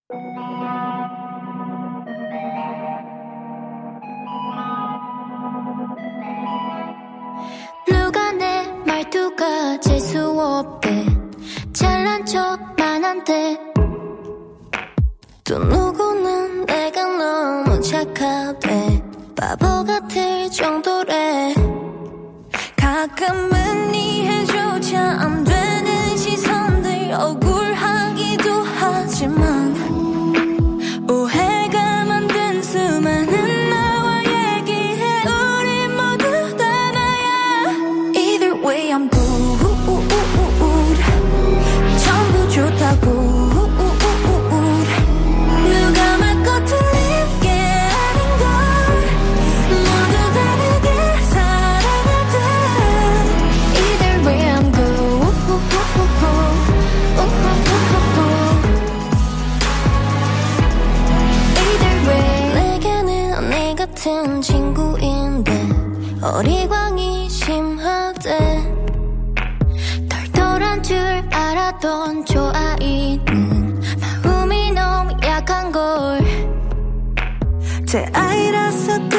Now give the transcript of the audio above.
누가 내 말투가 재수없대 잘난 척만 한대 또 누구는 내가 너무 착하대 바보 같을 정도래 가끔은 이해조차 안 되는 시선들 억울하기도 하지만 오해가 만든 수많은 나와 얘기해 우리 모두 다 나야 eitherway I'm good 전부 좋다고 누가 말것 틀리게 아닌 걸 모두 다르게 살아가듯 either way I'm good either way 내게는 언니 같은 친구인데 어리광이 심하대 털털한 줄 알았던 저 아이는 마음이 너무 약한 걸 제 아이라서